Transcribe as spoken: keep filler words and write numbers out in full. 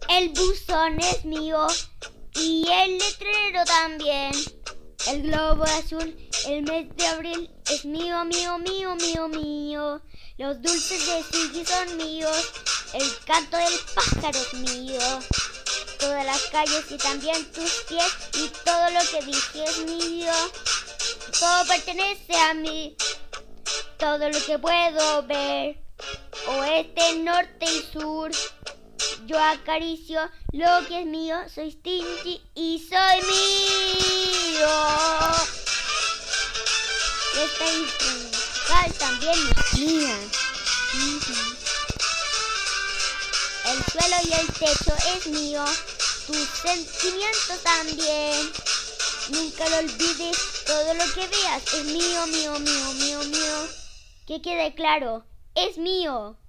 El buzón es mío y el letrero también. El globo azul, el mes de abril es mío, mío, mío, mío, mío. Los dulces de Siggy son míos, el canto del pájaro es mío. Todas las calles y también tus pies y todo lo que dije es mío. Todo pertenece a mí, todo lo que puedo ver, oeste, norte y sur. Yo acaricio lo que es mío, soy Stingy y soy mío. Esta instrumental también es mía. Uh-huh. El suelo y el techo es mío, tus sentimientos también. Nunca lo olvides, todo lo que veas es mío, mío, mío, mío, mío. Que quede claro, es mío.